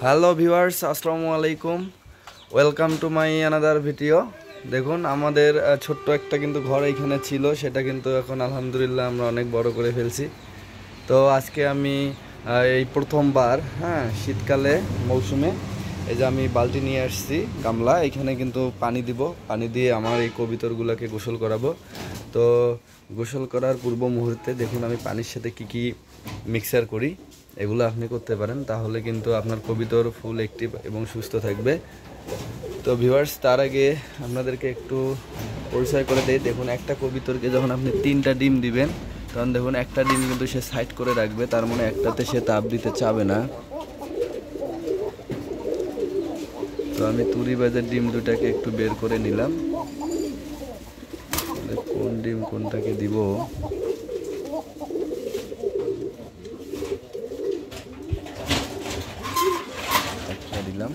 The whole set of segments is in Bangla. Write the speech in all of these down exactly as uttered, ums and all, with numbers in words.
হ্যালো ভিউয়ার্স, আসসালামু আলাইকুম। Welcome to my another video. দেখুন, আমাদের ছোট্ট একটা কিন্তু ঘর এইখানে ছিল, সেটা কিন্তু এখন আলহামদুলিল্লাহ আমরা অনেক বড় করে ফেলছি। তো আজকে আমি এই প্রথমবার হ্যাঁ শীতকালে মৌসুমে এই যে আমি বালতি নিয়ে আসছি, গামলা, এখানে কিন্তু পানি দিব। পানি দিয়ে আমার এই কবিতরগুলোকে গোসল করাবো। তো গোসল করার পূর্ব মুহূর্তে দেখুন আমি পানির সাথে কি কি মিক্সার করি, এগুলো আপনি করতে পারেন, তাহলে কিন্তু আপনার কবিতর ফুল অ্যাক্টিভ এবং সুস্থ থাকবে। তো ভিউয়ার্স, তার আগে আপনাদেরকে একটু পরিচয় করে দেই। দেখুন, একটা কবিতরকে যখন আপনি তিনটা ডিম দিবেন, তখন দেখুন একটা ডিম কিন্তু সে সাইড করে রাখবে, তার মানে একটাতে সে তাপ দিতে চাবে না। তো আমি তুরি বাজের ডিম দুটাকে একটু বের করে নিলাম, কোন ডিম কোনটাকে দিব। একটা দিলাম,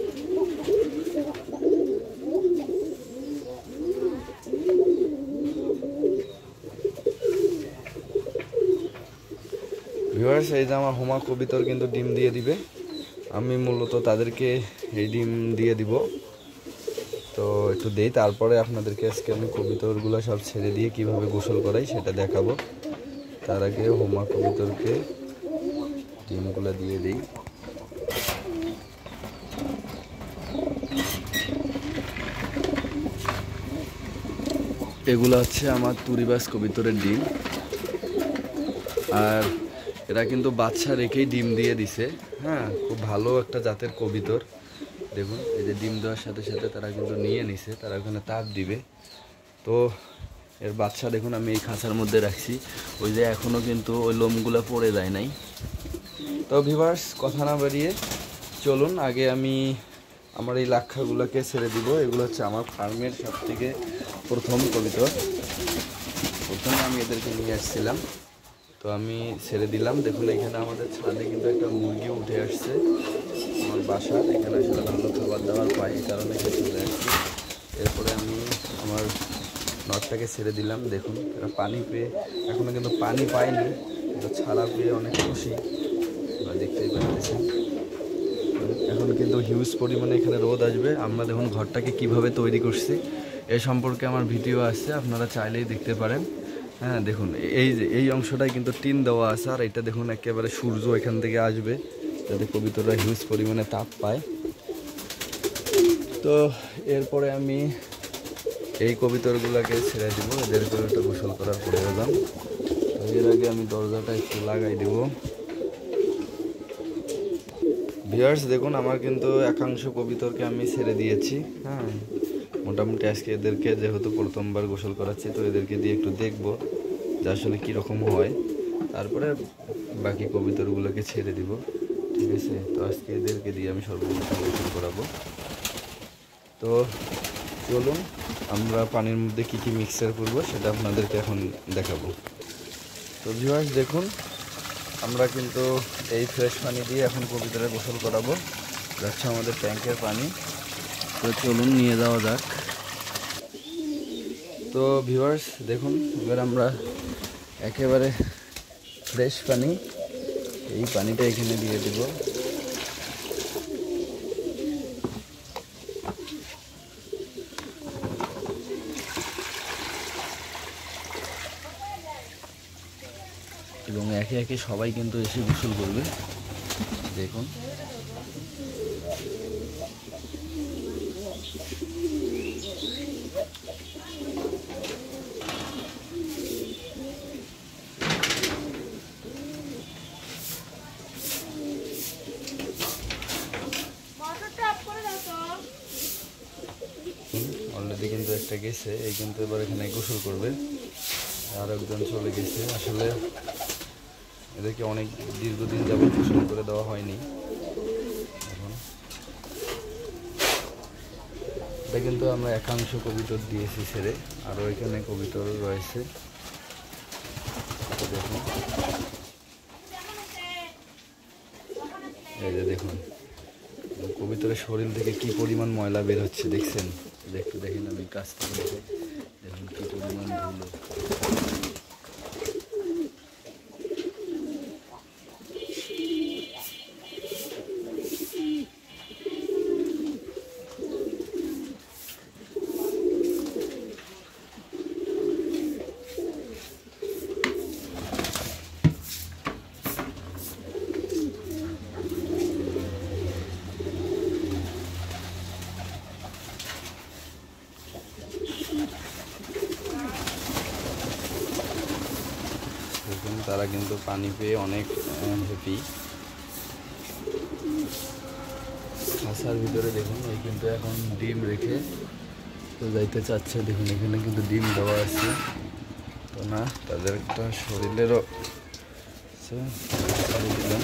ভিউয়ার্স এই যে আমার হোমা কবিতর কিন্তু ডিম দিয়ে দিবে, আমি মূলত তাদেরকে এই ডিম দিয়ে দিব। তো একটু দেই, তারপরে আপনাদেরকে আজকে আমি কবিতরগুলো সব ছেড়ে দিয়ে কিভাবে গোসল করাই সেটা দেখাবো। তার আগে হোমা কবিতরকে ডিমগুলো দিয়ে দিই। এগুলো হচ্ছে আমার তুরিবাস কবিতরের ডিম, আর এরা কিন্তু বাচ্চা রেখেই ডিম দিয়ে দিছে। হ্যাঁ, খুব ভালো একটা জাতের কবিতর। দেখুন, এই যে ডিম দেওয়ার সাথে সাথে তারা কিন্তু নিয়ে নিছে, তারা ওখানে তাপ দিবে। তো এর বাচ্চা দেখুন আমি এই খাঁচার মধ্যে রাখছি, ওই যে এখনও কিন্তু ওই লোমগুলো পড়ে যায় নাই। তো ভিউয়ার্স, কথা না বাড়িয়ে চলুন আগে আমি আমার এই লাক্ষাগুলোকে ছেড়ে দিব। এগুলো হচ্ছে আমার ফার্মের সব থেকে প্রথম কবিতর। প্রথমে আমি এদেরকে নিয়ে আসছিলাম, তো আমি ছেড়ে দিলাম। দেখুন, এখানে আমাদের ছাদে কিন্তু একটা মুরগি উঠে আসছে আমার বাসার, এখানে আসলে ভালো খাবার দাবার পাই, এই কারণে চলে আসছি। এরপরে আমি আমার নটটাকে ছেড়ে দিলাম। দেখুন, এরা পানি পেয়ে এখনও কিন্তু পানি পায়নি, কিন্তু ছাড়া পেয়ে অনেক খুশি, দেখতেই পাচ্ছেন। এখন কিন্তু হিউজ পরিমাণে এখানে রোদ আসবে। আমরা দেখুন ঘরটাকে কিভাবে তৈরি করছি এ সম্পর্কে আমার ভিডিও আছে, আপনারা চাইলেই দেখতে পারেন। হ্যাঁ দেখুন, এই যে এই অংশটাই কিন্তু টিন দেওয়া আছে, আর এটা দেখুন একেবারে সূর্য এখান থেকে আসবে, যাতে কবিতররা হিউজ পরিমাণে তাপ পায়। তো এরপরে আমি এই কবিতরগুলোকে ছেড়ে দিব, এদেরকে একটু গোসল করার প্রয়োজন। এর আগে আমি দরজাটা একটু লাগাই দেব। ভিউয়ার্স দেখুন, আমার কিন্তু একাংশ কবিতরকে আমি ছেড়ে দিয়েছি। হ্যাঁ, মোটামুটি আজকে এদেরকে যেহেতু প্রথমবার গোসল করাচ্ছি, তো এদেরকে দিয়ে একটু দেখবো যে আসলে কীরকম হয়, তারপরে বাকি কবিতরগুলোকে ছেড়ে দিব। ঠিক আছে, তো আজকে এদেরকে দিয়ে আমি সর্বপ্রথম গোসল করাবো। তো চলুন আমরা পানির মধ্যে কী কী মিক্সার করবো সেটা আপনাদেরকে এখন দেখাবো। তো ভিউয়ার্স দেখুন, আমরা কিন্তু এই ফ্রেশ পানি দিয়ে এখন কবিতরে গোসল করাবো, যাচ্ছে আমাদের ট্যাঙ্কের পানি। তো চলুন নিয়ে যাওয়া যাক। তো ভিউয়ার্স দেখুন, এবার আমরা একেবারে ফ্রেশ পানি, এই পানিটা এখানে দিয়ে দেব। এবং একে একে সবাই কিন্তু এসে গোসল করবে। দেখুন, অলরেডি কিন্তু একটা গেছে, এই কিন্তু এবার এখানে গোসল করবে, আর একজন চলে গেছে। আসলে এদেরকে অনেক দীর্ঘদিন যাবত গোসল করে দেওয়া হয়নি। এখন এটা কিন্তু আমরা একাংশ কবিতর দিয়েছি ছেড়ে, আরও এখানে কবিতর রয়েছে। দেখুন, এই যে দেখুন কবিতরের শরীর থেকে কি পরিমাণ ময়লা বের হচ্ছে, দেখছেন? একটু দেখেন, আমি কাছ থেকে দেখে দেখুন কি পরিমাণ ধুলো। কিন্তু পানি পেয়ে অনেক হ্যাপি। খাঁচার ভিতরে দেখুন এই কিন্তু এখন ডিম রেখে তো যাইতে চাচ্ছে। দেখুন এখানে কিন্তু ডিম দেওয়া আছে, তো না তাদের একটা শরীরেরও দিলাম।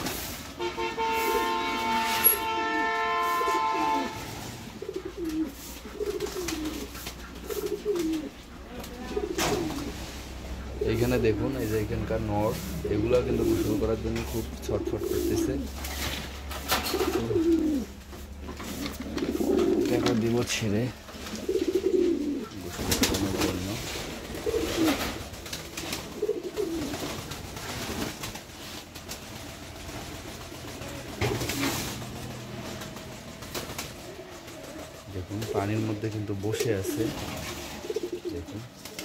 এইখানে দেখুন এই যে এখানকার নর, এগুলো কিন্তু গোসল করার জন্য খুব ছটফট করতেছে। এটা দিব ছেড়ে গোসল করানোর জন্য। দেখুন পানির মধ্যে কিন্তু বসে আছে, দেখুন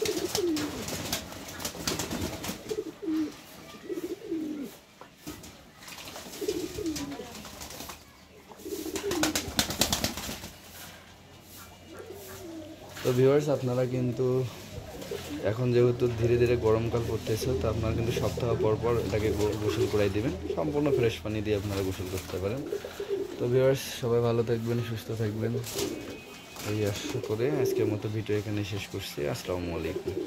তো ভিউয়ার্স, আপনারা কিন্তু এখন যেহেতু ধীরে ধীরে গরমকাল পড়তেছে, তো আপনারা কিন্তু সপ্তাহ পর পর এটাকে গোসল করাই দিবেন। সম্পূর্ণ ফ্রেশ পানি দিয়ে আপনারা গোসল করতে পারেন। তো ভিউয়ার্স, সবাই ভালো থাকবেন, সুস্থ থাকবেন, এই আশা করে আজকের মতো ভিডিও এখানে শেষ করছি। আসসালামু আলাইকুম।